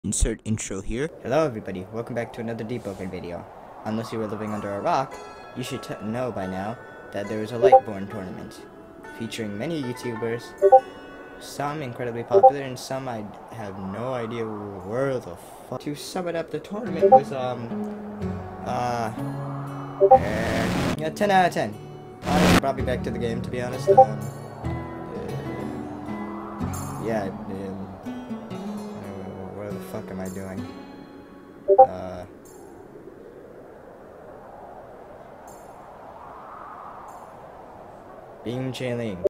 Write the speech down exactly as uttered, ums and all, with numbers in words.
Insert intro here. Hello everybody, welcome back to another Deepwoken video. Unless you were living under a rock, you should t know by now that there is a Lightborne tournament featuring many YouTubers, some incredibly popular and some I have no idea where the fuck. To sum it up, the tournament was um uh, uh yeah, ten out of ten. Honestly, brought me back to the game, to be honest. Um, uh, yeah, um, what the fuck am I doing? Uh, Beam Chain Link.